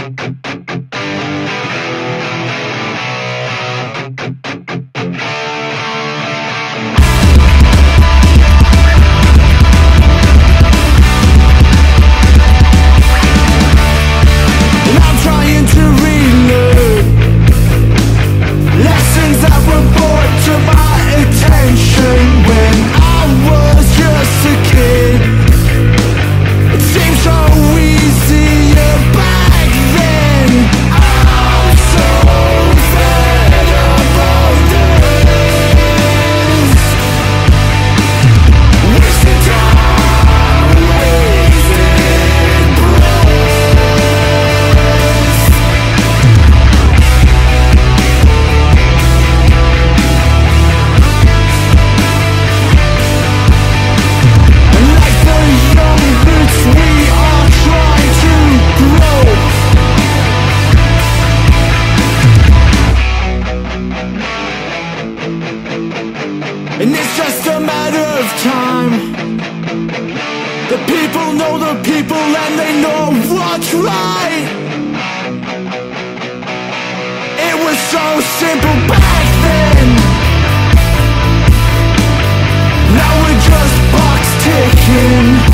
And it's just a matter of time. The people know the people and they know what's right. It was so simple back then. Now we're just box ticking.